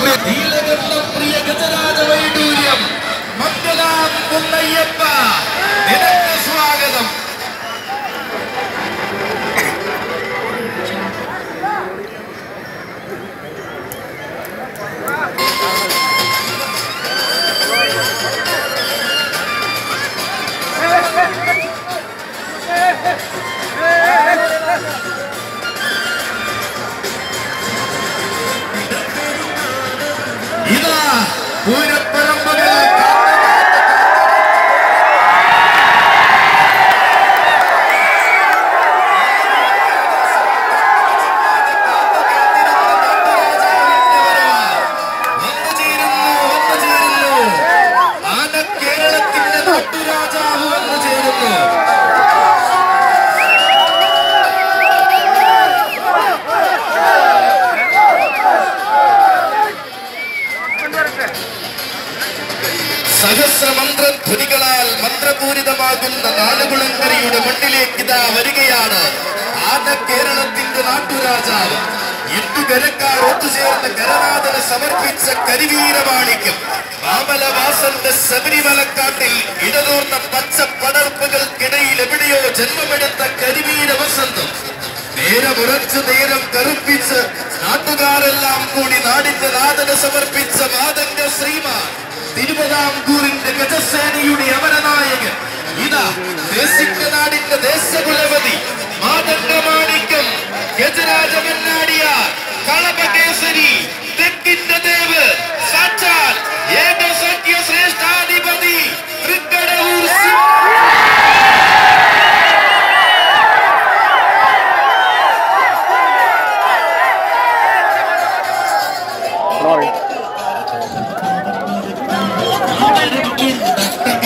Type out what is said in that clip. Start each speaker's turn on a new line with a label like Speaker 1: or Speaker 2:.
Speaker 1: പ്രിയ ഗജരാജ വൈഡൂര്യം മംഗലാം കുന്നയ്യപ്പ നിനക്ക് സ്വാഗതം. ഇതാ പൂരപ്പരമ്പര ആന കേരളത്തിന്റെ നാട്ടുരാജാവ് വന്നു ചേരുന്നു. സഹസ്രമന്ത്രധ്വനികളാൽ മന്ത്രപൂരിതമാകുന്ന നാലുകുളങ്കരയുടെ മണ്ണിലേക്ക് ഇതാ വരികയാണ് ആന കേരളത്തിന്റെ നാട്ടുരാജാവ്. എട്ടുകരക്കാർ ഒത്തുചേർന്ന് കരനാഥന് സമർപ്പിച്ച കരിവീരമാണിക്യം. മാമലവാസന്റെ ശബരിമലക്കാട്ടിൽ ഇടതൂർന്ന പച്ച പടർപ്പുകൾക്കിടയിൽ എവിടെയോ ജന്മമെടുത്ത കരിവീര വസന്തം. നേരമുറച്ച് നേരം കറുപ്പിച്ച് നാട്ടുകാരെല്ലാം കൂടി നാടിന്റെ നാഥന് സമർപ്പിച്ച മാതംഗ ശ്രീമാൻ തിരുവിതാംകൂറിന്റെ ഗജസേനയുടെ അമരനായകൻ. ഇതാ ദേശിക്കനാടിന്റെ ദേശകുലപതി മാതംഗമാണിക്യം ഗജരാജമന്നാടിയ കളപകേസരി തെക്കിന്റെ ദേവ് സാക്ഷാൽ ഏകസഖ്യ ശ്രേഷ്ഠാധിപതി തൃക്കടവൂർ